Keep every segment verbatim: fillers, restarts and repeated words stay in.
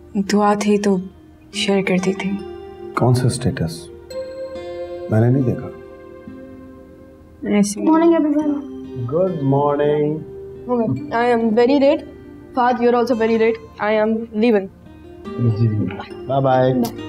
दुआ थी तो शेयर करती थी। कौन सा स्टेटस? मैंने नहीं देखा। Morning everyone. Good morning. I am very late. फाद you are also very late. I am leaving. जी बाय बाय।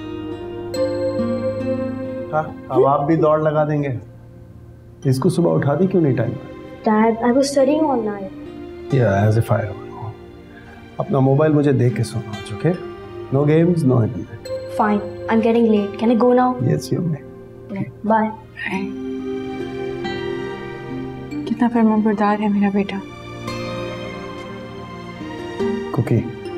हाँ अब आप भी दौड़ लगा देंगे। इसको सुबह उठा दी क्यों नहीं टाइम पर? Dad, I was studying all night. Yeah, as if I know. अपना मोबाइल मुझे देख के सोना आज, okay? No games, no internet. Fine, I'm getting late. Can I go now? Yes, you may. Bye. Bye. कितना फरमाबरदार है मेरा बेटा। Cookie,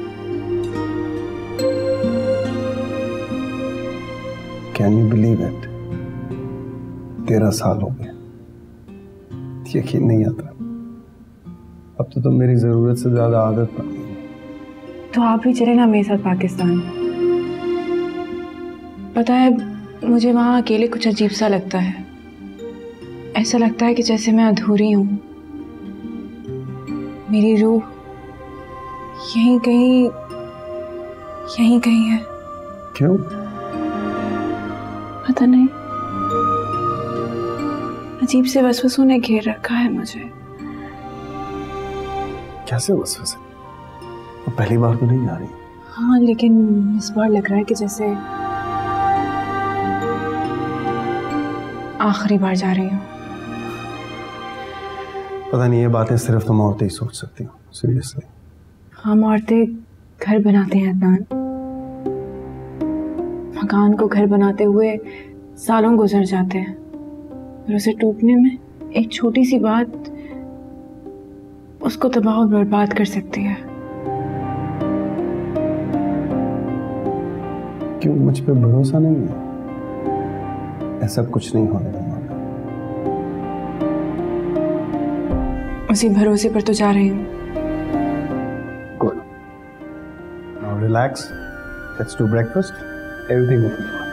can you believe it? तेरह साल हो गए। यकीन नहीं आता। अब तो तुम मेरी जरूरत से ज्यादा आदत पड़ गई। तो आप भी चले ना मेरे साथ पाकिस्तान। पता है मुझे वहाँ अकेले कुछ अजीब सा लगता है। ऐसा लगता है कि जैसे मैं अधूरी हूँ। मेरी रूह यहीं कहीं यहीं कहीं है। क्यों? पता नहीं, अजीब से वसवसों ने घेर रखा है मुझे। कैसे वसवसे? तो पहली बार तो नहीं जा रही। हाँ लेकिन इस बार लग रहा है कि जैसे आखिरी बार जा रही हूँ। पता नहीं ये बातें सिर्फ तुम औरतें ही सोच सकती हो। सीरियसली। हम औरतें घर बनाते हैं अदनान। मकान को घर बनाते हुए सालों गुजर जाते हैं और उसे टूटने में एक छोटी सी बात उसको तबाह और बर्बाद कर सकती है। क्यों मुझ पे भरोसा नहीं है? ऐसा कुछ नहीं होने वाला। उसी भरोसे पर तो जा रही हूँ। Good. Now relax. Let's do breakfast. Everything will be fine.